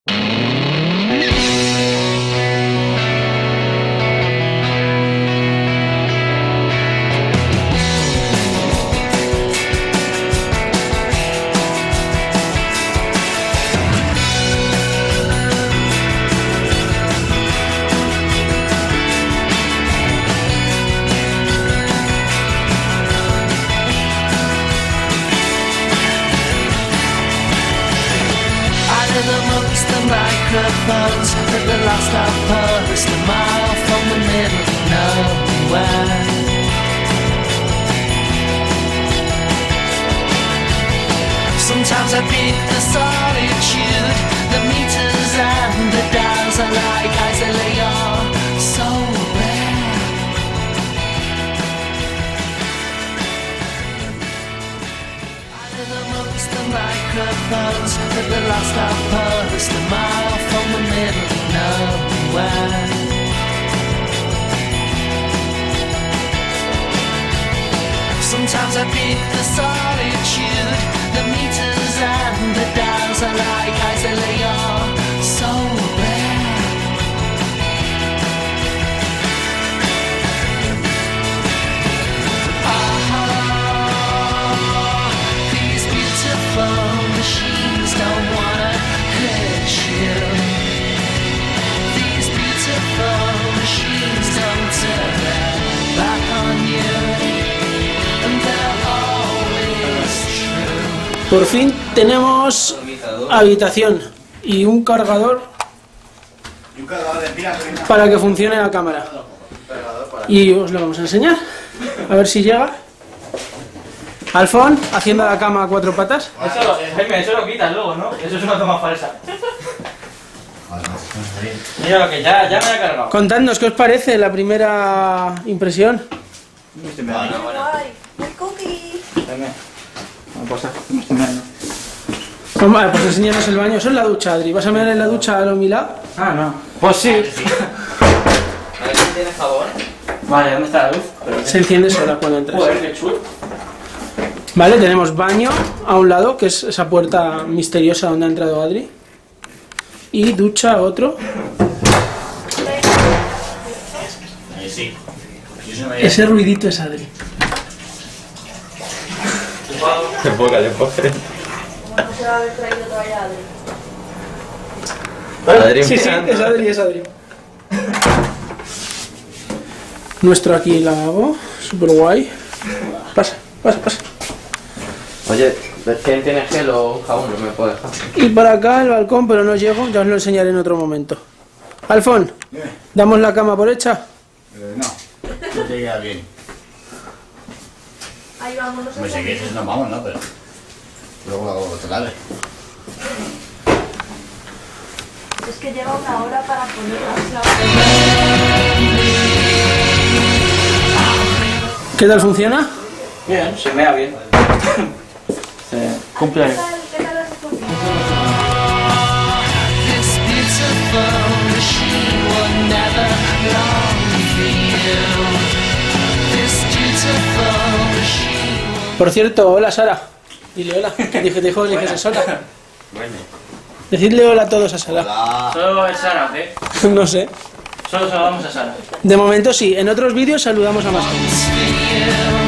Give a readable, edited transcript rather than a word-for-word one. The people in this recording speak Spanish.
Microphones at the last outpost, a mile from the middle of nowhere. Sometimes I beat the solitude, the meters and the dials are like eyes that lay on so rare. I live amongst the microphones at the last outpost, a mile from the middle of nowhere. Sometimes I beat the solitude, the meters and the dials are like eyes that lay on so rare. These beautiful machines don't wanna hurt you. These beautiful machines don't turn their back on you, and they're always true. Por fin tenemos habitación y un cargador para que funcione la cámara. Y os lo vamos a enseñar, a ver si llega. Alfón, haciendo la cama a cuatro patas. Eso lo quitas luego, ¿no? Eso es una toma falsa. Mira lo que ya me ha cargado. Contadnos, ¿qué os parece la primera impresión? Vale, pues enséñanos el baño. Eso es la ducha, Adri. ¿Vas a mirar en la ducha a lo milá? Ah, no. Pues sí. A ver si tiene jabón. Vale, ¿dónde está la luz? Se enciende sola cuando entras. Joder, qué chulo. Vale, tenemos baño a un lado, que es esa puerta misteriosa donde ha entrado Adri. Y ducha a otro. Sí. Ese ruidito es Adri. Qué poca, de pobre. ¿Cómo se va a haber traído todavía Adri? Sí, sí, es Adri, es Adri. Nuestro aquí lavabo, super guay. Pasa, pasa, pasa. Oye, ¿quién tiene gel o jabón? No me puedo dejar. Y para acá el balcón, pero no llego, ya os lo enseñaré en otro momento. Alfón, ¿damos la cama por hecha? No te queda bien. Ahí vamos, no sé. Me sé que nos vamos, ¿no? Pero luego te laves. Es que lleva una hora para ponerla. ¿Qué tal funciona? Bien, se mea bien. Se cumple. ¿Qué tal has escogido? This beautiful machine will never long for you. This beautiful machine. Por cierto, hola Sara. Dile hola, que te dijo que dijese sola. Bueno. Decidle hola a todos a Sara. Hola. Solo es Sara, ¿eh? No sé. Solo saludamos a Sara. De momento sí, en otros vídeos saludamos a más gente. For you.